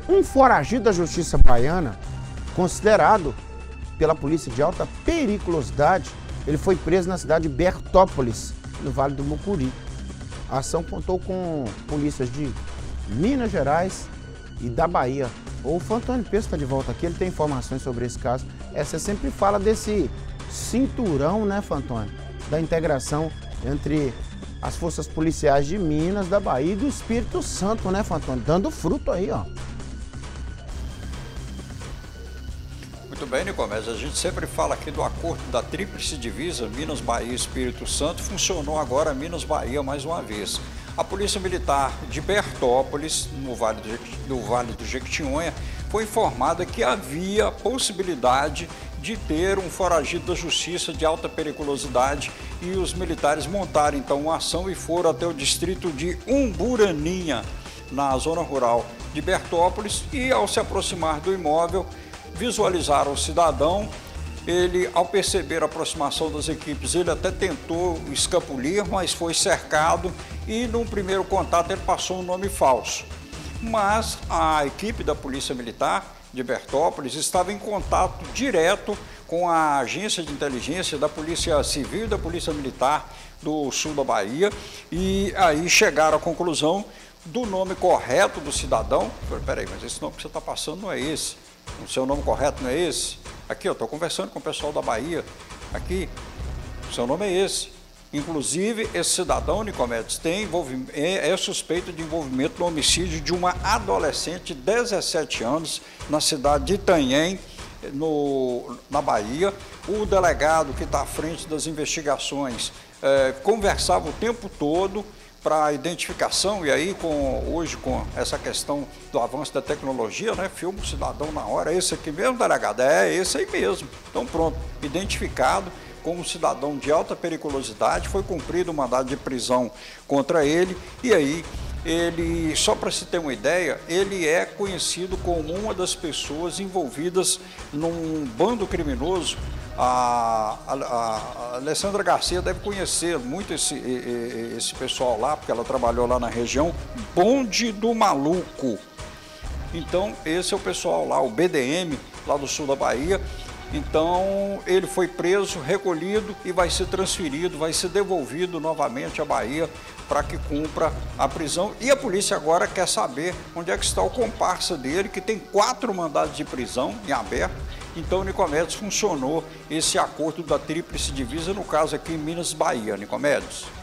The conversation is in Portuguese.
Um foragido da justiça baiana, considerado pela polícia de alta periculosidade, ele foi preso na cidade de Bertópolis, no Vale do Mucuri. A ação contou com polícias de Minas Gerais e da Bahia. O Fantônio Pesce está de volta aqui, ele tem informações sobre esse caso. Você sempre fala desse cinturão, né, Fantônio? Da integração entre as forças policiais de Minas, da Bahia e do Espírito Santo, né, Fantônio? Dando fruto aí, ó. Muito bem, Nicomedes, a gente sempre fala aqui do acordo da Tríplice Divisa, Minas, Bahia e Espírito Santo, funcionou agora Minas, Bahia mais uma vez. A Polícia Militar de Bertópolis, no Vale do Jequitinhonha, foi informada que havia possibilidade de ter um foragido da justiça de alta periculosidade e os militares montaram então uma ação e foram até o distrito de Umburaninha, na zona rural de Bertópolis, e ao se aproximar do imóvel, visualizaram o cidadão. Ele, ao perceber a aproximação das equipes, ele até tentou escapulir, mas foi cercado e, num primeiro contato, ele passou um nome falso. Mas a equipe da Polícia Militar de Bertópolis estava em contato direto com a agência de inteligência da Polícia Civil e da Polícia Militar do sul da Bahia, e aí chegaram à conclusão do nome correto do cidadão. Peraí, mas esse nome que você está passando não é esse. O seu nome correto não é esse? Aqui, eu estou conversando com o pessoal da Bahia. Aqui, o seu nome é esse. Inclusive, esse cidadão, Nicomedes, é suspeito de envolvimento no homicídio de uma adolescente de 17 anos na cidade de Itanhém, na Bahia. O delegado que está à frente das investigações conversava o tempo todo para a identificação, e aí hoje com essa questão do avanço da tecnologia, né, filma o cidadão na hora, é esse aqui mesmo, delegado? É esse aí mesmo. Então pronto, identificado como cidadão de alta periculosidade, foi cumprido o mandado de prisão contra ele, e aí ele, só para se ter uma ideia, ele é conhecido como uma das pessoas envolvidas num bando criminoso. A Alessandra Garcia deve conhecer muito esse pessoal lá, porque ela trabalhou lá na região, Bonde do Maluco. Então, esse é o pessoal lá, o BDM, lá do sul da Bahia. Então, ele foi preso, recolhido e vai ser transferido, vai ser devolvido novamente à Bahia para que cumpra a prisão. E a polícia agora quer saber onde é que está o comparsa dele, que tem 4 mandados de prisão em aberto. Então, Nicomedes, funcionou esse acordo da Tríplice Divisa, no caso aqui em Minas, Bahia, Nicomedes.